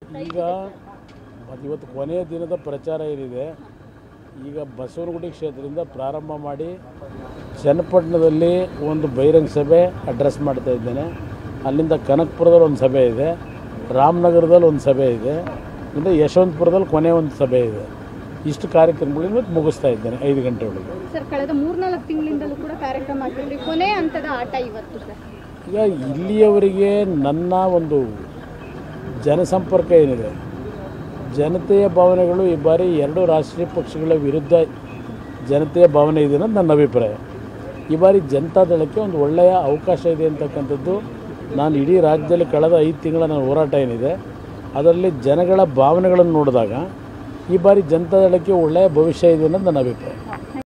ಈಗ ಇವತ್ತು ಕೊನೆಯ ದಿನದ ಪ್ರಚಾರ ಏನಿದೆ, ಈಗ ಬಸವನಗುಡಿ ಕ್ಷೇತ್ರದಿಂದ ಪ್ರಾರಂಭ ಮಾಡಿ ಚನ್ನಪಟ್ಟಣದಲ್ಲಿ ಒಂದು ಬಹಿರಂಗ ಸಭೆ ಅಡ್ರೆಸ್ ಮಾಡ್ತಾ ಇದ್ದೇನೆ. ಅಲ್ಲಿಂದ ಕನಕಪುರದಲ್ಲಿ ಒಂದು ಸಭೆ ಇದೆ, ರಾಮನಗರದಲ್ಲಿ ಒಂದು ಸಭೆ ಇದೆ, ಇಂದ ಯಶವಂತಪುರದಲ್ಲಿ ಕೊನೆ ಒಂದು ಸಭೆ ಇದೆ. ಇಷ್ಟು ಕಾರ್ಯಕ್ರಮಗಳನ್ನು ಮುಗಿಸ್ತಾ ಇದ್ದೇನೆ 5 ಗಂಟೆ ಒಳಗೆ. ಸರ್, ಕಳೆದ 3-4 ತಿಂಗಳಿಂದಲೂ ಕೂಡ ಕಾರ್ಯಕ್ರಮ ಆಗ್ತಿದ್ರಿ, ಕೊನೆ ಹಂತದ ಆಟ ಇವತ್ತು ಸರ್. ಈಗ ಇಲ್ಲಿಯವರೆಗೆ ನನ್ನ ಒಂದು ಜನಸಂಪರ್ಕ ಏನಿದೆ, ಜನತೆಯ ಭಾವನೆಗಳು ಈ ಬಾರಿ 2 ರಾಷ್ಟ್ರೀಯ ಪಕ್ಷಗಳ ವಿರುದ್ಧ ಜನತೆಯ ಭಾವನೆ ಇದೆ ಅನ್ನೋದು ನನ್ನ ಅಭಿಪ್ರಾಯ. ಈ ಬಾರಿ ಜನತಾದಳಕ್ಕೆ ಒಂದು ಒಳ್ಳೆಯ ಅವಕಾಶ ಇದೆ ಅಂತಕ್ಕಂಥದ್ದು ನಾನು ಇಡೀ ರಾಜ್ಯದಲ್ಲಿ ಕಳೆದ 5 ತಿಂಗಳ ನನ್ನ ಹೋರಾಟ ಏನಿದೆ ಅದರಲ್ಲಿ ಜನಗಳ ಭಾವನೆಗಳನ್ನು ನೋಡಿದಾಗ ಈ ಬಾರಿ ಜನತಾದಳಕ್ಕೆ ಒಳ್ಳೆಯ ಭವಿಷ್ಯ ಇದೆ ಅನ್ನೋದು ನನ್ನ ಅಭಿಪ್ರಾಯ.